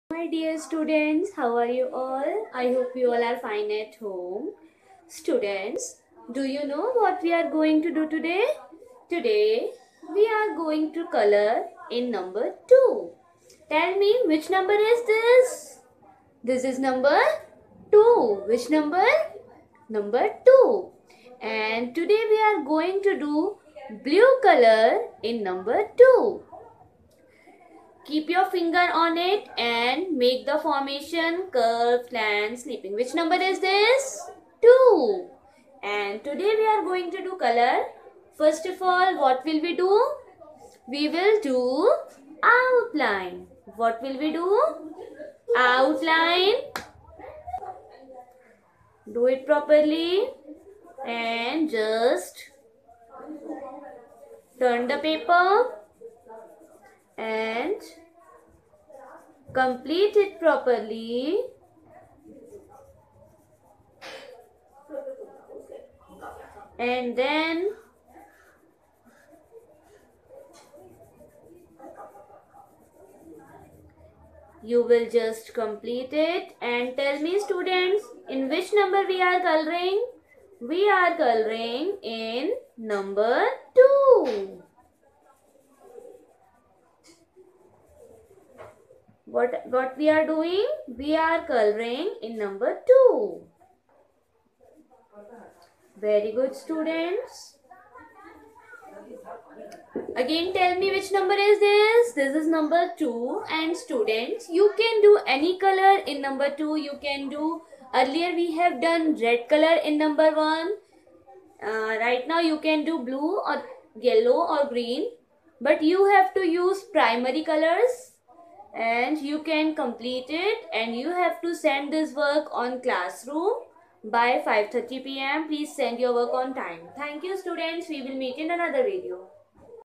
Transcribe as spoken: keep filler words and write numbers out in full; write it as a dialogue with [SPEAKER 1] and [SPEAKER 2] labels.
[SPEAKER 1] My dear students, how are you all? I hope you all are fine at home. Students, do you know what we are going to do today? Today, we are going to color in number two. Tell me, which number is this? This is number two. Which number? Number two. And today we are going to do blue color in number two. Keep your finger on it and make the formation curve, slant, sleeping. Which number is this? two. And today we are going to do color. First of all, what will we do? We will do outline. What will we do? Outline. Do it properly and just turn the paper and complete it properly. And then you will just complete it and tell me, students, in which number we are coloring? We are coloring in number two. What, what we are doing? We are coloring in number two. Very good, students. Again, tell me which number is this? This is number two. And students, you can do any color in number two. You can do, earlier we have done red color in number one. Uh, right now you can do blue or yellow or green. But you have to use primary colors. And you can complete it, and you have to send this work on classroom by five thirty p m Please send your work on time. Thank you, students. We will meet in another video.